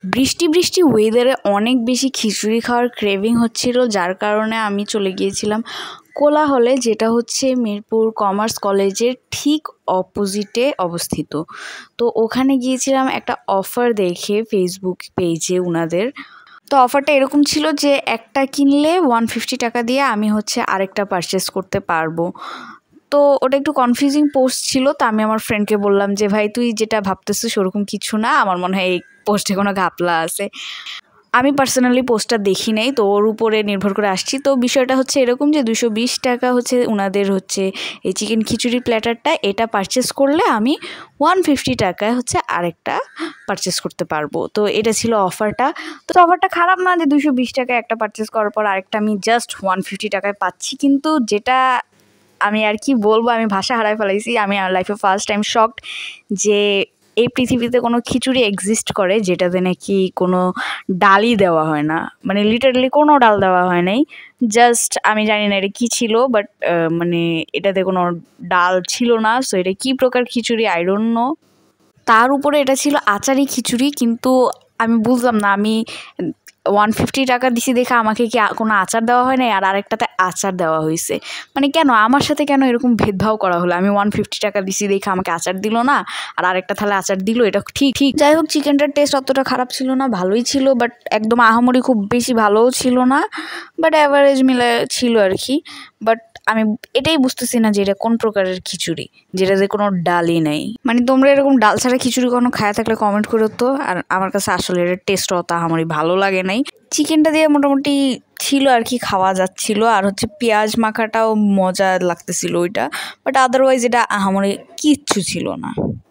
বৃষ্টি বৃষ্টি ওয়েদারে অনেক বেশি খিচুড়ি খাওয়ার ক্রেভিং হচ্ছিল, যার কারণে আমি চলে গিয়েছিলাম কোলাহলে, যেটা হচ্ছে মিরপুর কমার্স কলেজের ঠিক অপোজিটে অবস্থিত। তো ওখানে গিয়েছিলাম একটা অফার দেখে ফেসবুক পেজে উনাদের। তো অফারটা এরকম ছিল যে একটা কিনলে 150 টাকা দিয়ে আমি হচ্ছে আরেকটা পারচেস করতে পারবো। তো ওটা একটু কনফিউজিং পোস্ট ছিল। তো আমি আমার ফ্রেন্ডকে বললাম যে ভাই তুই যেটা ভাবতেছিস ওরকম কিছু না, আমার মনে হয় এই পোস্টে কোনো ঘাপলা আছে। আমি পার্সোনালি পোস্টটা দেখি নাই, তো ওর উপরে নির্ভর করে আসছি। তো বিষয়টা হচ্ছে এরকম যে 220 টাকা হচ্ছে ওনাদের হচ্ছে এই চিকেন খিচুড়ি প্ল্যাটারটা, এটা পারচেস করলে আমি 150 টাকায় হচ্ছে আরেকটা পারচেস করতে পারবো। তো এটা ছিল অফারটা। তো অফারটা খারাপ না যে 220 টাকায় একটা পারচেস করার পর আরেকটা আমি জাস্ট 150 টাকায় পাচ্ছি। কিন্তু যেটা আমি আর কি বলবো, আমি ভাষা হারায় ফেলাইছি। আমি আমার লাইফে ফার্স্ট টাইম শকড যে এই পৃথিবীতে কোনো খিচুড়ি এক্সিস্ট করে যেটাতে নাকি কোনো ডালই দেওয়া হয় না, মানে লিটারালি কোনো ডাল দেওয়া হয় নাই। জাস্ট আমি জানি না এটা কী ছিল, বাট মানে এটাতে কোনো ডাল ছিল না। সো এটা কী প্রকার খিচুড়ি আই ডোন্ট নো। তার উপরে এটা ছিল আচারি খিচুড়ি, কিন্তু আমি বুঝলাম না, আমি 150 টাকা দিছি দেখে আমাকে কি কোনো আচার দেওয়া হয় নাই আর আরেকটাতে আচার দেওয়া হয়েছে। মানে কেন আমার সাথে কেন এরকম ভেদভাব করা হলো? আমি 150 টাকা দিছি দেখে আমাকে আচার দিল না আর আরেকটা থালে আচার দিল, এটা ঠিক ঠিক যাই হোক, চিকেনটার টেস্ট অতটা খারাপ ছিল না, ভালোই ছিল, বাট একদম আহামরি খুব বেশি ভালোও ছিল না, বাট অ্যাভারেজ মিলে ছিল আর কি। বাট আমি এটাই বুঝতেছি না যে এটা কোন প্রকারের খিচুড়ি যেটাতে কোনো ডালই নেই। মানে তোমরা এরকম ডাল ছাড়া খিচুড়ি কোনো খায়া থাকলে কমেন্ট করো তো। আর আমার কাছে আসলে এটার টেস্ট অত আহামরি ভালো লাগে নাই। চিকেনটা দিয়ে মোটামুটি ছিল আর কি, খাওয়া যাচ্ছিল, আর হচ্ছে পেঁয়াজ মাখাটাও মজা লাগতেছিল ওইটা, বাট আদারওয়াইজ এটা আহামরি কিচ্ছু ছিল না।